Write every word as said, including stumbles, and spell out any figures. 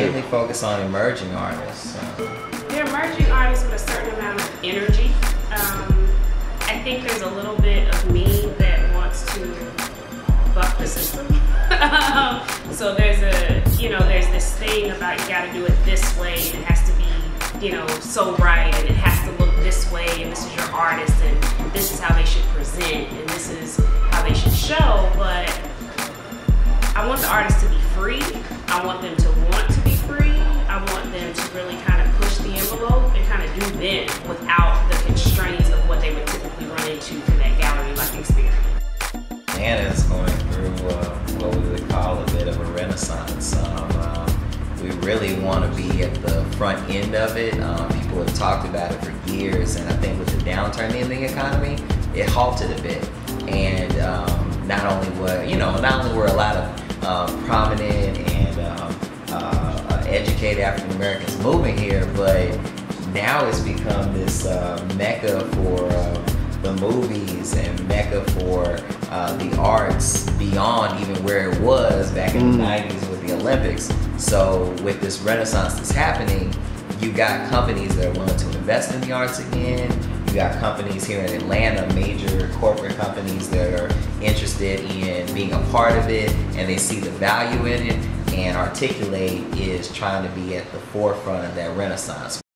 mainly focus on emerging artists. So. They're emerging artists with a certain amount of energy. Um, I think there's a little bit of me that wants to buck the system. So there's a, you know, there's this thing about you got to do it this way, and it has to be, you know, so right, and it has to look this way, and this is your artist, and this is how they should present, and this is how they should show. But I want the artists to be free. I want them to want to be free. I want them to really kind of push the envelope and kind of do them without the constraints of what they would typically run into in that gallery-like experience. Atlanta's going through uh, what we would call a bit of a renaissance. Um, uh, we really want to be at the front end of it. Um, people have talked about it for years, and I think with the downturn in the economy, it halted a bit. And um, not only were, you know, not only were a lot of uh, prominent and um, uh, educated African Americans moving here, but now it's become this uh, mecca for uh, the movies and mecca for uh, the arts beyond even where it was back in mm. the nineties with the Olympics. So with this renaissance that's happening, you got companies that are willing to invest in the arts again. You got companies here in Atlanta, major corporate companies that are interested in being a part of it, and they see the value in it, and Articulate is trying to be at the forefront of that renaissance.